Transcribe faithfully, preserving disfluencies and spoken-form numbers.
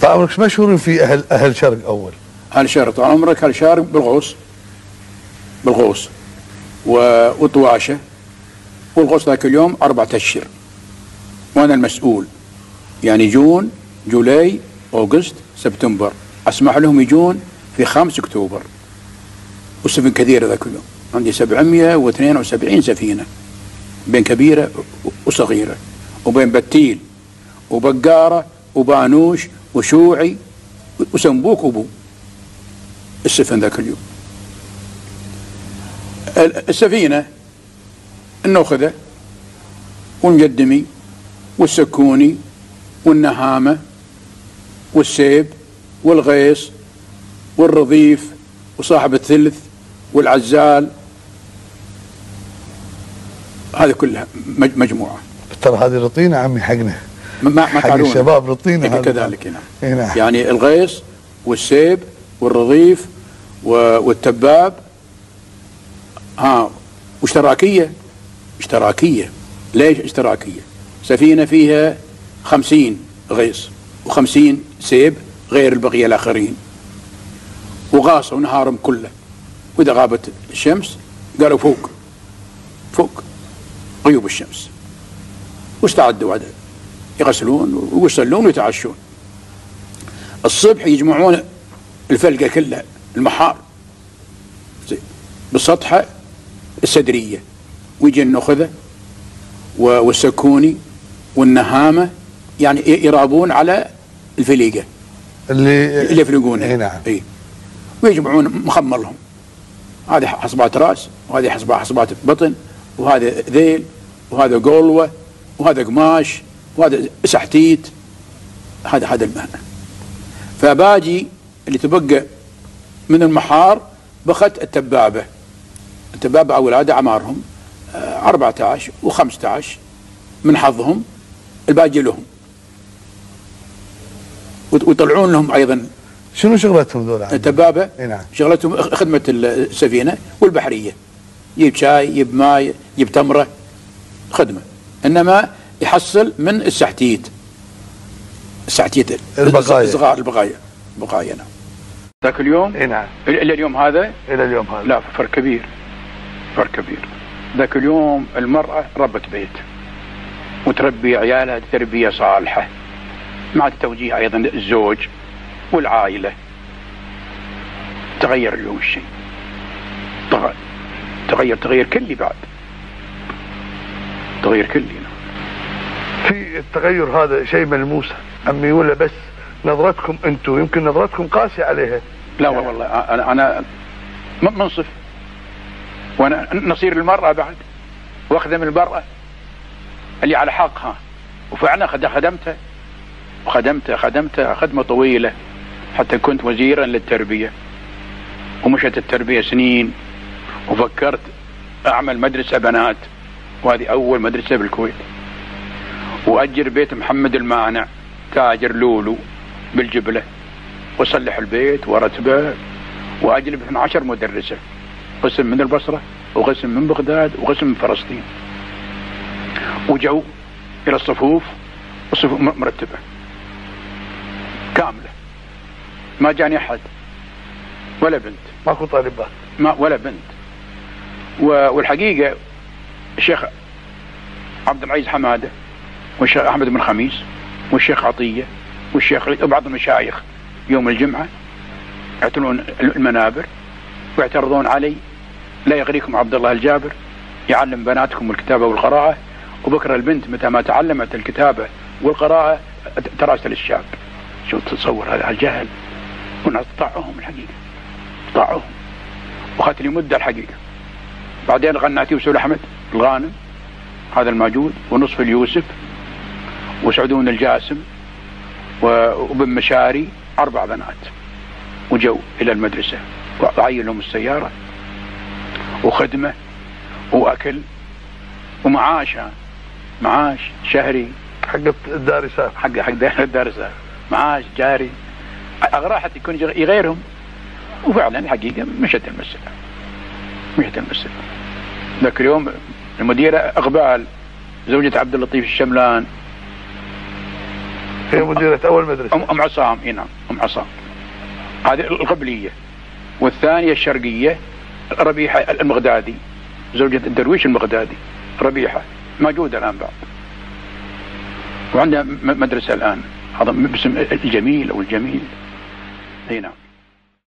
طال عمرك مشهورين في اهل اهل شرق اول؟ اهل شرق طال عمرك اهل شرق بالغوص بالغوص وطواشه، والغوص ذاك اليوم أربعة أشهر وانا المسؤول، يعني جون جولاي اوغست سبتمبر، اسمح لهم يجون في خمسة اكتوبر، والسفن كثيره ذاك اليوم، عندي سبعمئة واثنين وسبعين سفينه بين كبيره وصغيره، وبين بتيل وبقاره وبانوش وشوعي وسنبوك وبو السفن ذاك اليوم. السفينه النوخذه والمقدمي والسكوني والنهامه والسيب والغيص والرضيف وصاحب الثلث والعزال، هذه كلها مجموعه. ترى هذه رطينه عمي حقنا، ما ما حق الشباب رطينه كذلك هنا. هنا يعني الغيص والسيب والرضيف والتباب، ها واشتراكيه اشتراكيه. ليش اشتراكيه؟ سفينه فيها خمسين غيص وخمسين سيب غير البقيه الاخرين، وغاصوا نهارهم كله، واذا غابت الشمس قالوا فوق فوق غيوب الشمس، واستعدوا عدد يغسلون ويصلون ويتعشون. الصبح يجمعون الفلقه كلها المحار بالسطحه السدريه، ويجي النخذه والسكوني والنهامه، يعني يرابون على الفليقه اللي اللي يفلقونها. اي نعم. اي ويجمعون مخمر لهم، هذه حصبات راس وهذه حصبات حصبات بطن وهذا ذيل وهذا قولوه وهذا قماش وهذا سحتيت، هذا هذا المهنه. فباجي اللي تبقى من المحار بخت التبابه، التبابه اولاد اعمارهم أربعة عشر وخمسة عشر من حظهم، الباقي لهم، ويطلعون لهم ايضا. شنو شغلتهم ذولا؟ التبابه نعم. شغلتهم خدمه السفينه والبحريه، يجيب شاي يجيب ماء يجيب تمره، خدمه، انما يحصل من السحتيت السحتيت البقايا الصغار البقايا البقايا نعم. ذاك اليوم اي نعم الى اليوم هذا الى اليوم هذا لا فرق كبير، فرق كبير. ذاك اليوم المرأة ربة بيت وتربي عيالها تربية صالحة مع التوجيه أيضا الزوج والعائلة. تغير اليوم الشيء، تغير تغير كلي، بعد تغير كلي. في التغير هذا شيء ملموس عمي، ولا بس نظرتكم انتم؟ يمكن نظرتكم قاسية عليها. لا والله أنا أنا منصف، وانا نصير المرأة بعد واخدم المرأة اللي على حقها، وفعلا خدمتها وخدمتها خدمتها خدمة طويلة حتى كنت وزيرا للتربية، ومشت التربية سنين، وفكرت اعمل مدرسة بنات، وهذه اول مدرسة بالكويت، واجر بيت محمد المانع تاجر لولو بالجبلة، واصلح البيت وارتبه، واجلب اثنتي عشرة مدرسة، قسم من البصرة وقسم من بغداد وقسم من فلسطين، وجو إلى الصفوف والصفوف مرتبة كاملة، ما جاني أحد ولا بنت، ماكو طالبات ما ولا بنت. والحقيقة الشيخ عبد العزيز حمادة والشيخ أحمد بن خميس والشيخ عطية والشيخ وبعض المشايخ يوم الجمعة يعتلون المنابر ويعترضون علي: لا يغريكم عبد الله الجابر يعلم بناتكم الكتابة والقراءة، وبكرة البنت متى ما تعلمت الكتابة والقراءة تراسل الشاب. شو تتصور هذا الجهل؟ والناس طاعوهم الحقيقة، طاعوهم، واخذت لي مدة الحقيقة. بعدين غناتي وسول أحمد الغانم هذا الموجود، ونصف اليوسف وسعدون الجاسم وابن مشاري، أربع بنات، وجو إلى المدرسة وعين لهم السيارة وخدمة وأكل ومعاش، معاش شهري حق الدارسات، حق حق الدارسات، معاش جاري، أغراء حتى يكون يغيرهم. وفعلا الحقيقة مشت المسألة، مشت المسألة. ذاك اليوم المديرة إقبال زوجة عبد اللطيف الشملان هي مديرة أول مدرسة. أم, أم عصام. إيه نعم أم عصام هذه القبلية. والثانية الشرقية ربيحة المغدادي زوجة الدرويش المغدادي ربيحة موجودة الآن بعد، وعندها مدرسة الآن هذا باسم الجميل أو الجميل. اي نعم.